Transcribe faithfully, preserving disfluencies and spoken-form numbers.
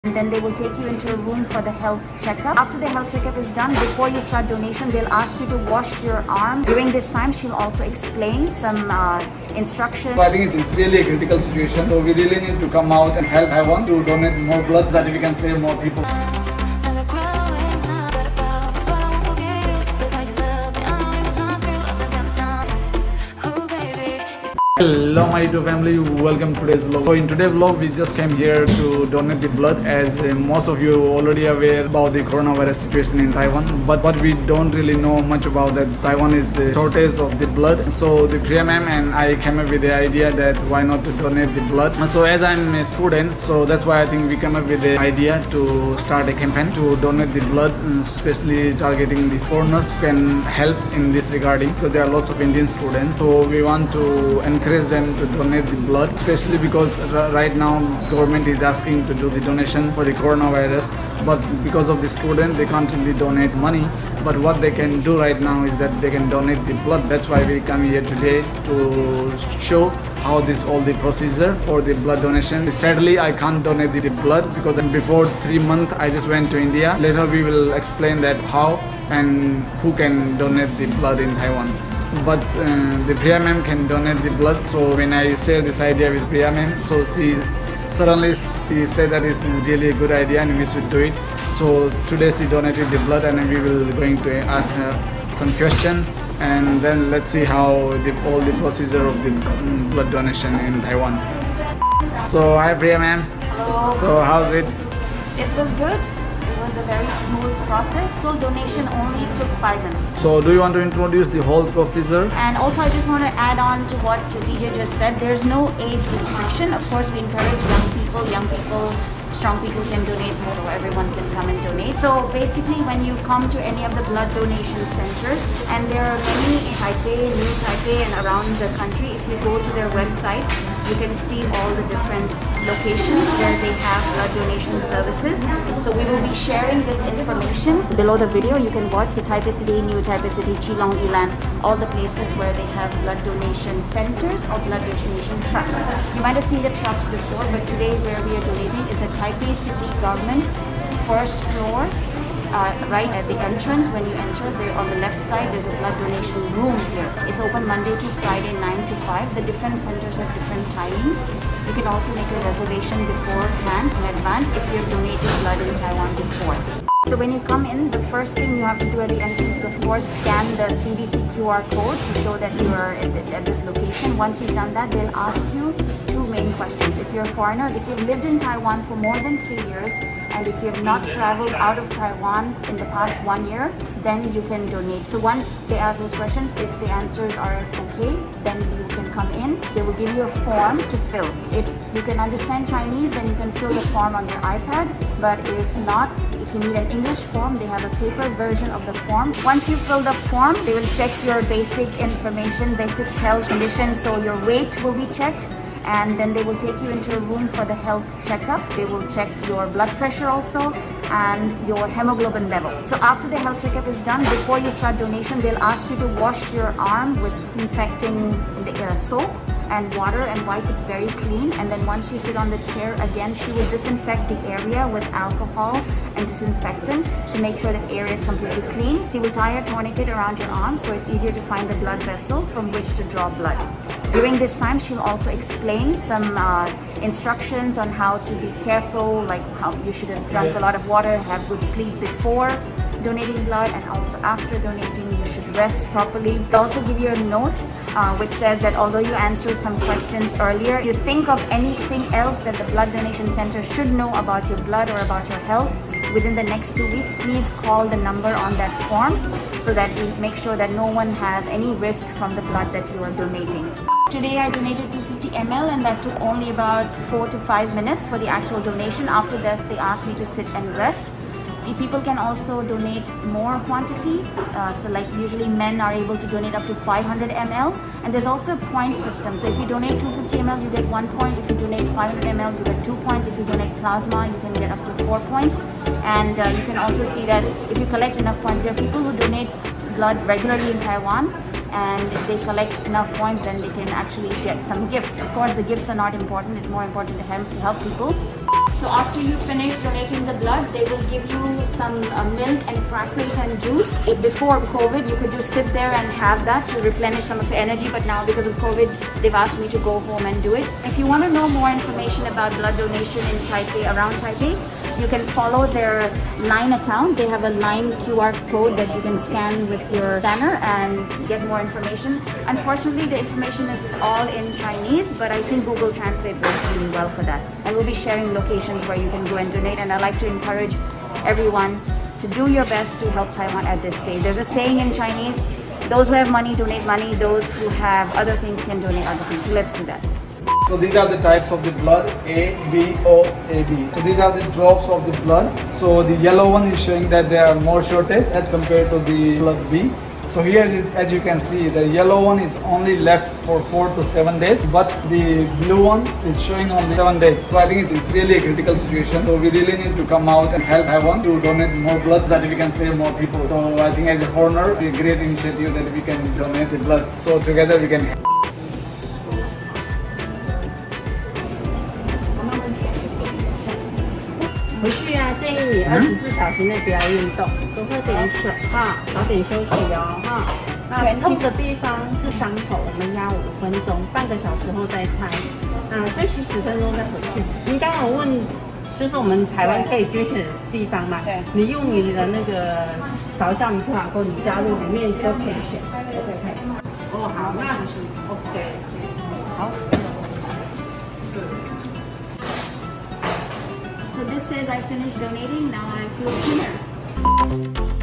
And then they will take you into a room for the health checkup. After the health checkup is done, before you start donation, they'll ask you to wash your arm. During this time, she'll also explain some uh, instructions. So I think it's really a critical situation. So we really need to come out and help Taiwan to donate more blood so that we can save more people. Hello my YouTube family, welcome to today's vlog. So in today's vlog we just came here to donate the blood, as uh, most of you already aware about the coronavirus situation in Taiwan, but what we don't really know much about that Taiwan is a shortage of the blood. So the Priya ma'am and I came up with the idea that why not to donate the blood. So as I'm a student, so that's why I think we came up with the idea to start a campaign to donate the blood, especially targeting the foreigners who can help in this regarding, because there are lots of Indian students. So we want to encourage them to donate the blood, especially because right now government is asking to do the donation for the coronavirus, but because of the student they can't really donate money. But what they can do right now is that they can donate the blood. That's why we come here today to show how this all the procedure for the blood donation. Sadly I can't donate the blood because before three months I just went to India. Later we will explain that how and who can donate the blood in Taiwan. But uh, the Priya ma'am can donate the blood. So when I share this idea with Priya ma'am, so she suddenly she said that it's really a good idea and we should do it. So today she donated the blood and we will going to ask her some question, and then let's see how the, all the procedure of the um, blood donation in Taiwan. So hi Priya ma'am. Hello. So how's it? It was good. It was a very smooth process. Full donation only took five minutes. So do you want to introduce the whole procedure? And also I just want to add on to what D J just said. There's no age restriction. Of course we encourage young people, young people, strong people can donate more, so everyone can come and donate. So basically when you come to any of the blood donation centers, and there are many in Taipei, New Taipei and around the country, if you go to their website, you can see all the different locations where they have blood donation services. So we will be sharing this information below the video. You can watch the Taipei City, New Taipei City, Keelung, Yilan, all the places where they have blood donation centers or blood donation trucks. You might have seen the trucks before, but today where we are donating is the Taipei City government first floor. Uh, right at the entrance, when you enter there on the left side, there's a blood donation room here. It's open Monday to Friday nine to five. The different centers have different timings. You can also make a reservation beforehand in advance if you've donated blood in Taiwan before. So when you come in, the first thing you have to do at the entrance is of course scan the C D C Q R code to show that you are at, at this location. Once you've done that, they'll ask you two main questions. If you're a foreigner, if you've lived in Taiwan for more than three years, and if you have not traveled out of Taiwan in the past one year, then you can donate. So once they ask those questions, if the answers are okay, then you can come in. They will give you a form to fill. If you can understand Chinese, then you can fill the form on your iPad. But if not, if you need an English form, they have a paper version of the form. Once you fill the form, they will check your basic information, basic health conditions. So your weight will be checked, and then they will take you into a room for the health checkup. They will check your blood pressure also and your hemoglobin level. So after the health checkup is done, before you start donation, they'll ask you to wash your arm with disinfecting uh, soap and water and wipe it very clean. And then once you sit on the chair again, she will disinfect the area with alcohol and disinfectant to make sure that area is completely clean. She will tie a tourniquet around your arm so it's easier to find the blood vessel from which to draw blood. During this time, she'll also explain some uh, instructions on how to be careful, like how you should have drunk a lot of water, have good sleep before donating blood, and also after donating you should rest properly. They'll also give you a note uh, which says that although you answered some questions earlier, if you think of anything else that the blood donation center should know about your blood or about your health within the next two weeks, please call the number on that form so that we make sure that no one has any risk from the blood that you are donating. Today I donated two hundred fifty milliliters and that took only about four to five minutes for the actual donation. After this, they asked me to sit and rest. The people can also donate more quantity. Uh, so like usually men are able to donate up to five hundred milliliters, and there's also a point system. So if you donate two hundred fifty milliliters, you get one point. If you donate five hundred milliliters, you get two points. If you donate plasma, you can get up to four points. And uh, you can also see that if you collect enough points, there are people who donate blood regularly in Taiwan, and if they collect enough points, then they can actually get some gifts. Of course, the gifts are not important. It's more important to help, to help people. So after you finish donating the blood, they will give you some uh, milk and crackers and juice. Before COVID, you could just sit there and have that to replenish some of your energy. But now because of COVID, they've asked me to go home and do it. If you want to know more information about blood donation in Taipei, around Taipei, you can follow their LINE account. They have a LINE Q R code that you can scan with your scanner and get more information. Unfortunately, the information is all in Chinese, but I think Google Translate works really well for that. And we'll be sharing locations where you can go and donate. And I like to encourage everyone to do your best to help Taiwan at this stage. There's a saying in Chinese, those who have money donate money, those who have other things can donate other things. So let's do that. So these are the types of the blood, A, B, O, A, B. So these are the drops of the blood. So the yellow one is showing that there are more shortage as compared to the blood B. So here, as you can see, the yellow one is only left for four to seven days, but the blue one is showing only seven days. So I think it's really a critical situation. So we really need to come out and help Taiwan to donate more blood, that we can save more people. So I think as a foreigner, it's a great initiative that we can donate the blood. So together we can. 回去啊，建议你二十四小时内不要运动，多喝点水哈，早点休息哦哈。那痛的地方是伤口，我们压五分钟，半个小时后再拆。那休息十分钟再回去。您刚刚有问，就是我们台湾可以捐血的地方嘛？对。你用你的那个扫一下我们 Q R code， 你加入里面都可以选。OK OK。哦，好，那 OK。好。 So this says I finished donating, now I feel cleaner.